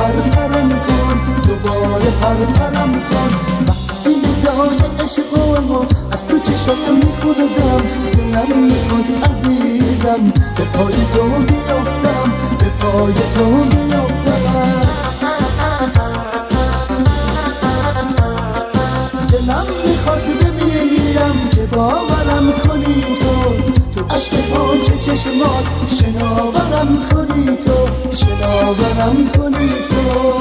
پرپرم کن، دوباره پرپرم کن. وقتی ندای عشقامو از تو چشاتو میخوردم، دلم میخواد عزیزم به پای تو بیافتم، به پای تو بیافتم. دلم میخواست بمیرم که باورم کنی تو عشق پاک چشمات شناورم کنی تو، شناورم کنی تو.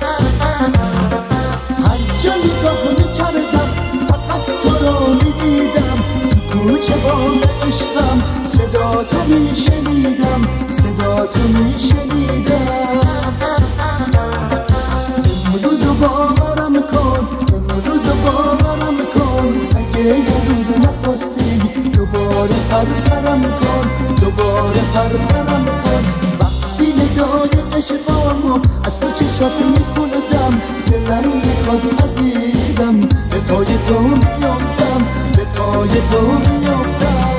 هر جا نگاه میکردم فقط تو رو میدیدم، تو کوچه باغ عشقم صدا تو میشنیدم، صدا تو میشنیدم. امروز باورم کن، امروز باورم کن، اگه یه روز نخواستی دوباره پرپرم کن، دوباره پرپرم کن. وقتی ندای عشقامو از تو چشات میخوردم، دلم میخواد عزیزم به پای تو بیافتم، به پای تو بیافتم.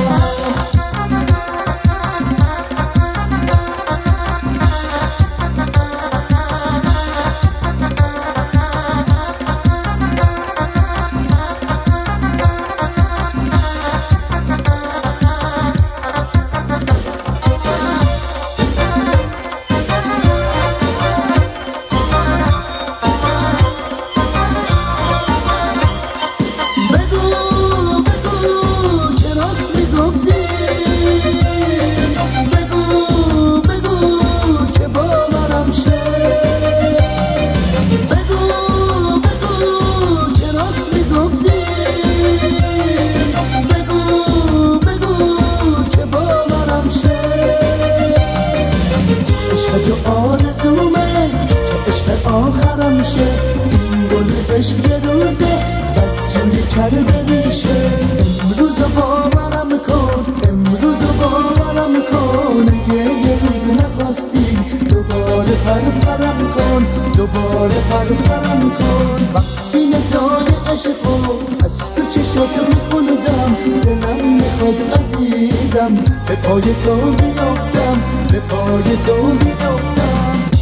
آخرم شه این گل عشق یه روزه بدجوری کرده میشه. امروز باورم کن، امروز باورم کن، اگه یه روز نخواستی دوباره پرپرم کن، دوباره پرپرم کن. وقتی ندای عشقو از تو چشاتو میخوردم، دلم میخواد عزیزم به پای تو بیافتم، به پای تو بیافتم.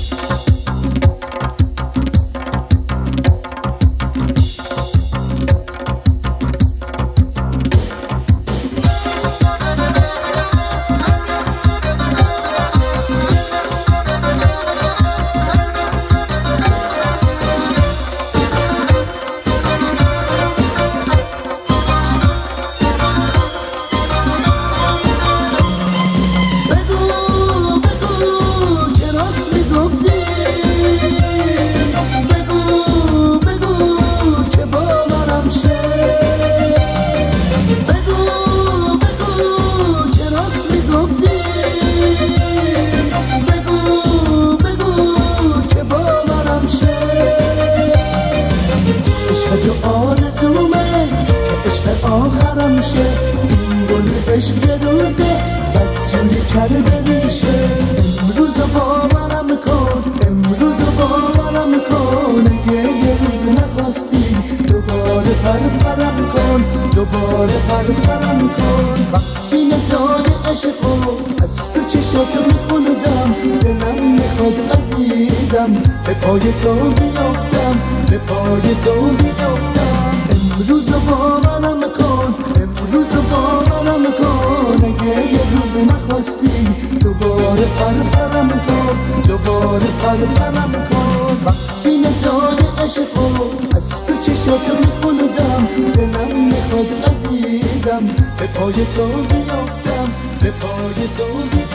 آخرم شه این گل عشق یه روزه بدجوری کرده میشه. امروز باورم کن، امروز باورم کن، اگه یه روز نخواستی دوباره پرپرم کن، دوباره پرپرم کن. وقتی ندای عشقو از تو چشاتو میخوردم، دلم میخواد عزیزم به پای تو بیافتم، به پای تو بیافتم. امروز باورم کن، امروز باورم کن، اگه یه روز نخواستی دوباره پرپرم کن، دوباره پرپرم کن. وقتی ندای عشقو از تو چشاتو میخوردم، دلم میخواد عزیزم به پای تو بیافتم، به پای تو بیافتم.